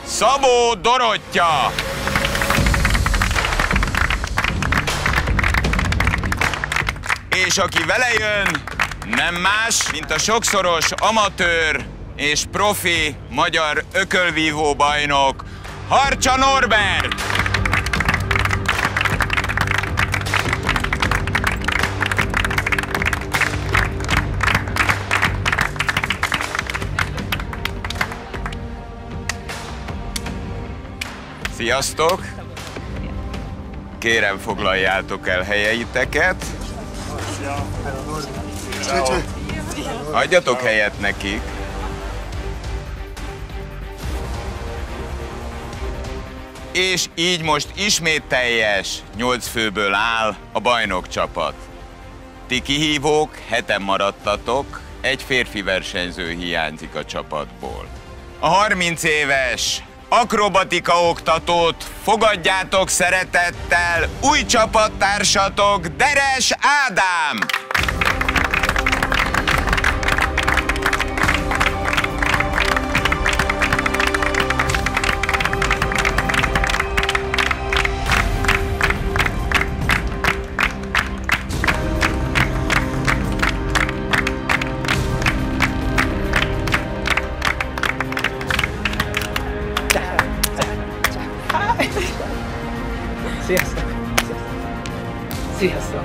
Szabó Dorottya. És aki vele jön, nem más, mint a sokszoros amatőr és profi magyar ökölvívó bajnok, Harcsa Norbert! Sziasztok! Kérem, foglaljátok el helyeiteket. Adjatok helyet nekik. És így most ismét teljes 8 főből áll a bajnokcsapat. Ti kihívók, 7-en maradtatok, egy férfi versenyző hiányzik a csapatból. A 30 éves akrobatika oktatót fogadjátok szeretettel, új csapattársatok, Deres Ádám! Sziasztok! Sziasztok!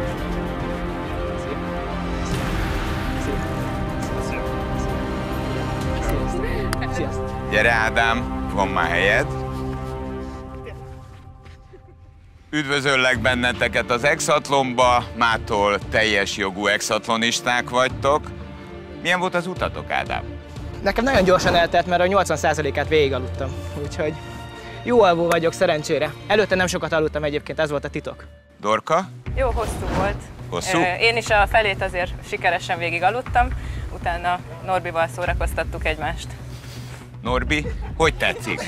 Sziasztok! Gyere, Ádám, van már helyed. Üdvözöllek benneteket az exatlonba, mától teljes jogú exatlonisták vagytok. Milyen volt az utatok, Ádám? Nekem nagyon gyorsan eltelt, mert a 80%-át végigaludtam, úgyhogy jó alvó vagyok szerencsére. Előtte nem sokat aludtam egyébként, ez volt a titok. Dorka? Jó, hosszú volt. Hosszú? Én is a felét azért sikeresen végig aludtam, utána Norbival szórakoztattuk egymást. Norbi, hogy tetszik?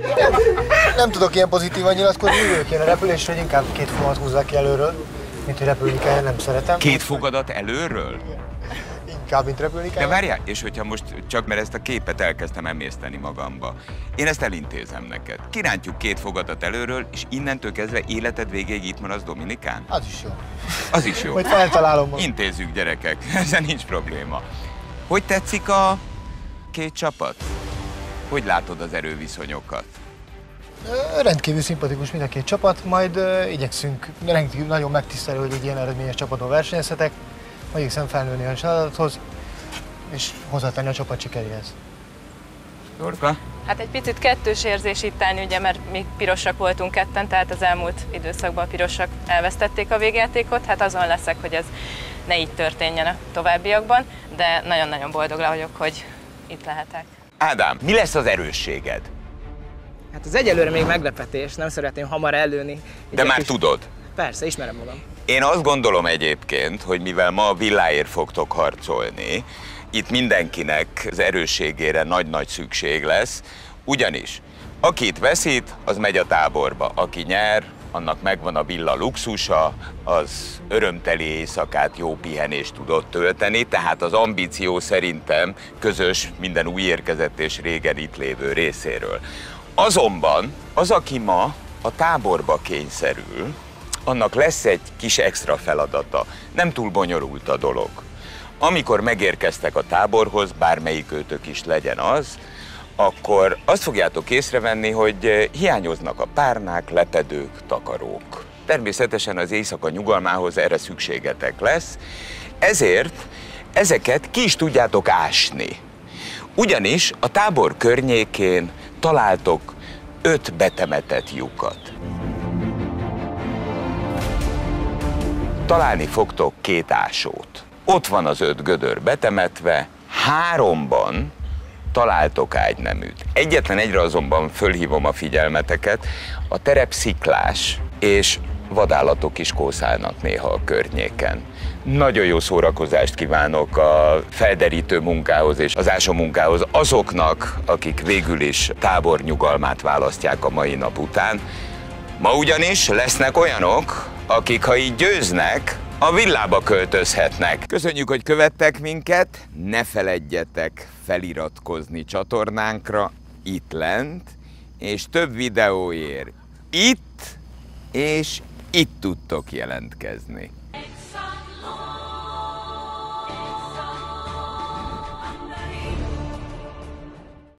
Nem tudok ilyen pozitívan nyilatkozni, jövök én a repülésre, hogy inkább 2 fogat húzzák ki előről, mint hogy repülni kell, nem szeretem. 2 fogadat előről? Inkább, mint repülni kell. De várjál, és hogyha most csak mert ezt a képet elkezdtem emészteni magamba, én ezt elintézem neked. Kirántjuk 2 fogadat előről, és innentől kezdve életed végéig itt maradsz Dominikán? Az is jó. Az is jó. Majd feltalálom magam. Intézzük, gyerekek, ezzel nincs probléma. Hogy tetszik a 2 csapat? Hogy látod az erőviszonyokat? Rendkívül szimpatikus mind a 2 csapat, majd igyekszünk, rendkívül nagyon megtisztelő, hogy egy ilyen eredményes csapaton versenyezhetek, majd igyekszem felnőni a feladathoz, és hozzátenni a csapat sikeréhez. Dorka? Hát egy picit kettős érzés ittán, ugye, mert mi pirosak voltunk ketten, tehát az elmúlt időszakban a pirosak elvesztették a végjátékot, hát azon leszek, hogy ez ne így történjen a továbbiakban, de nagyon-nagyon boldog vagyok, hogy itt lehetek. Ádám, mi lesz az erősséged? Hát az egyelőre még meglepetés, nem szeretném hamar előni. De már tudod? Persze, ismerem magam. Én azt gondolom egyébként, hogy mivel ma a villáért fogtok harcolni, itt mindenkinek az erősségére nagy-nagy szükség lesz, ugyanis akit veszít, az megy a táborba, aki nyer, annak megvan a villa luxusa, az örömteli éjszakát, jó pihenést tudott tölteni, tehát az ambíció szerintem közös minden új érkezett és régen itt lévő részéről. Azonban az, aki ma a táborba kényszerül, annak lesz egy kis extra feladata. Nem túl bonyolult a dolog. Amikor megérkeztek a táborhoz, bármelyik őtök is legyen az, akkor azt fogjátok észrevenni, hogy hiányoznak a párnák, lepedők, takarók. Természetesen az éjszaka nyugalmához erre szükségetek lesz, ezért ezeket ki is tudjátok ásni. Ugyanis a tábor környékén találtok 5 betemetett lyukat. Találni fogtok 2 ásót. Ott van az 5 gödör betemetve, 3-ban találtok ágyneműt. Egyetlen egyre azonban fölhívom a figyelmeteket, a terep sziklás, és vadállatok is kószálnak néha a környéken. Nagyon jó szórakozást kívánok a felderítő munkához és az ásó munkához azoknak, akik végül is tábor nyugalmát választják a mai nap után. Ma ugyanis lesznek olyanok, akik, ha így győznek, a villába költözhetnek. Köszönjük, hogy követtek minket, ne feledjetek feliratkozni csatornánkra itt lent, és több videóért itt és itt tudtok jelentkezni.